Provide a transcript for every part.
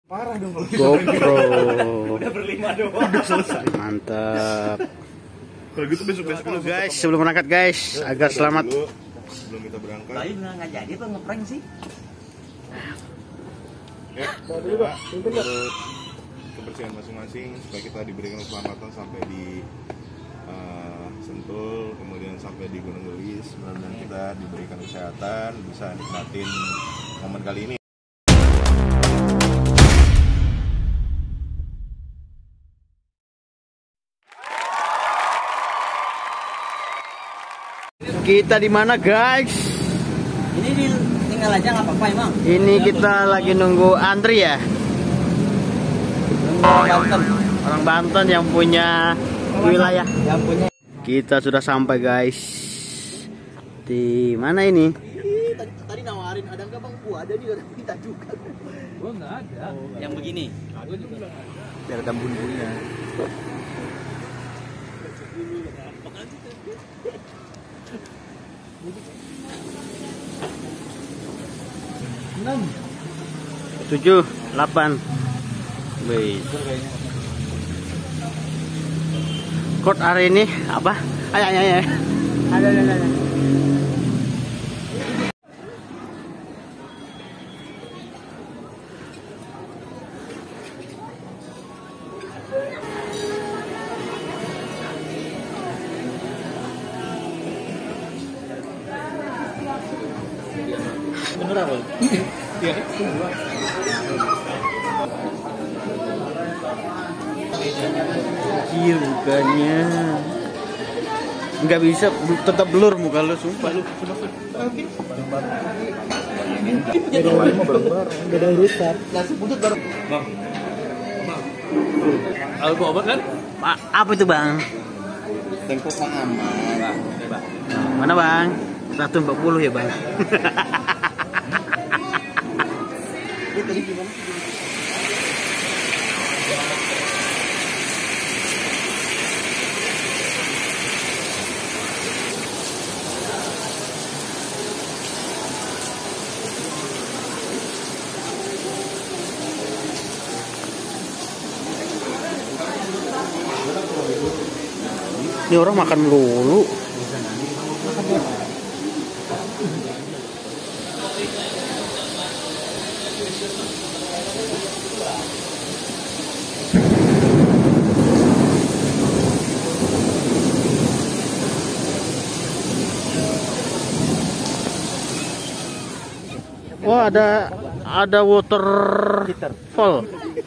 Parah dong kalau GoPro. udah berlima doang. Udah selesai. Mantap. Kalau gitu besok-besok Halo guys, sebelum berangkat guys, agar selamat. Sebelum kita berangkat. Tadi nggak jadi apa ngeprank sih? Ya, kita menurut kebersihan masing-masing supaya kita diberikan keselamatan sampai di Sentul, kemudian sampai di Gunung Gelis. Mudah-mudahan kita diberikan kesehatan, bisa nikmatin momen kali ini. Kita di mana guys? Ini tinggal aja nggak apa-apa emang. Ini kita lagi nunggu antri ya. Orang Banten yang punya wilayah. Yang punya. Kita sudah sampai guys. Di mana ini? Tadi nawarin ada nggak bang? Ada nih udah minta juga. Gua nggak ada. Yang begini. Gua juga nggak ada. Biar ada bumbunya. Tujuh, 8. Wih. Kod hari ini apa? Ayo. Ada. Bener apa? Iya. Iya bukannya. Nggak bisa, tetap blur muka lu, sumpah lu. Beda urusan. Nasi putut baru. Bang. Aku obat kan? Apa itu bang? Tempo aman. Mana bang? 140 ya bang. Ini orang makan melulu. Wah, ada waterfall.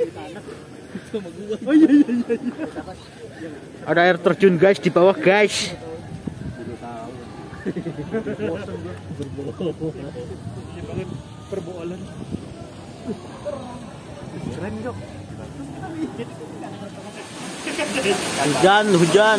Oh iya. Ada air terjun guys di bawah guys. Perbolan. Keren dok. Hujan.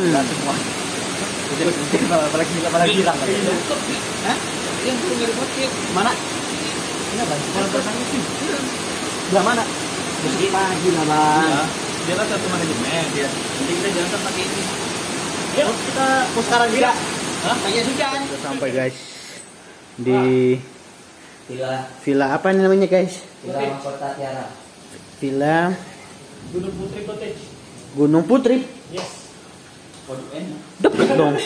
Apalagi hilang. Hah? Yang punya remote mana? Ini bang. Belah mana? Meski pagi lah bang. Dia kan satu manajemen ya. Jadi kita jangan pakai ini. Yuk kita sekarang juga. Hah? Pakai hujan. Kita sampai guys di villa apa ini namanya guys? Villa Kota Tiara. Villa Gunung Putri Cottage. Gunung Putri. Yes. Waduh enak. Deket dong.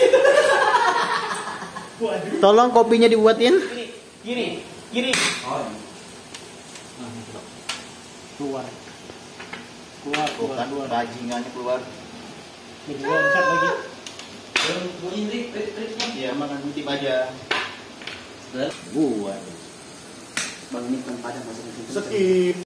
Tolong kopinya dibuatin. Kiri. Oh. Keluar. Bukan bajingannya keluar. Loncat lagi. Bunyi trik. Iya, makan tip aja. Buat. Bang ini kan pada masuk. Skip.